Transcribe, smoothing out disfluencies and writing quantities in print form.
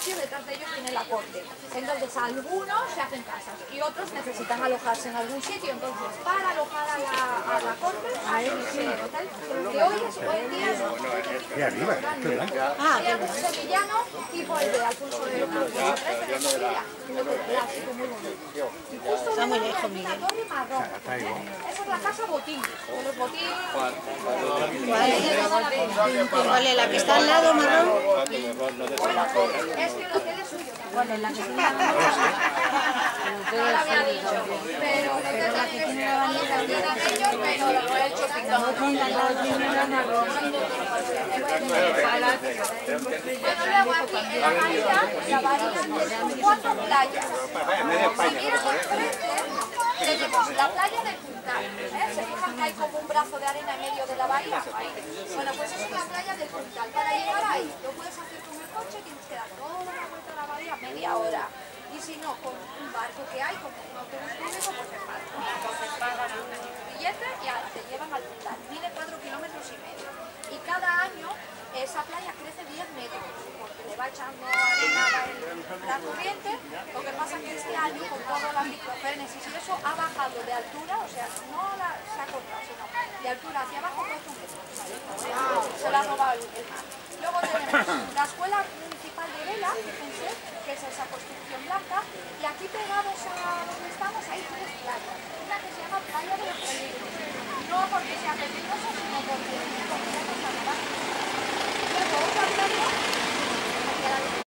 edificio, detrás de ellos viene la corte. Entonces algunos se hacen casas y otros necesitan alojarse en algún sitio. Entonces para alojar a la corte hay un hotel que hoy en día es un hotel de tipo hay algún sevillano tipo el de Alfonso de Alfonso XIII de Sevilla, clásico, muy bonito. Y justo Está muy delante lejos, hay una Miguel. torre marrón. Esa es la casa Botín, de los Botín. ¿Cuál es la que está al lado, marrón? Bueno, es que el hotel es suyo. ¿Cuál es la que está al lado? No lo había dicho, pero el hotel también es ellos, pero lo he hecho bueno, luego aquí en la bahía son 4 playas. Si miras enfrente, tenemos la playa del Puntal. ¿Se fijan que hay como un brazo de arena en medio de la bahía? Ahí. Bueno, pues esa es la playa del Puntal. Para llegar ahí, lo puedes hacer con el coche, tienes que dar toda la vuelta a la bahía, media hora. Y si no, con un barco que hay, como un autobús público, pues te pagan. Entonces pagan un billete y te llevan al Puntal. Mide 4,5 kilómetros. Y cada año esa playa crece 10 metros, porque le va echando arena la corriente. Lo que pasa es que este año, con todas las microfénesis y eso, ha bajado de altura, o sea, no se ha cortado, sino de altura hacia abajo 4 metros. Se la ha robado el mar. Luego tenemos la escuela municipal de Vela, fíjense, que es esa construcción blanca, y aquí pegados a donde estamos hay 3 playas. Una que se llama Playa de los Peligros. No porque sea peligroso, sino porque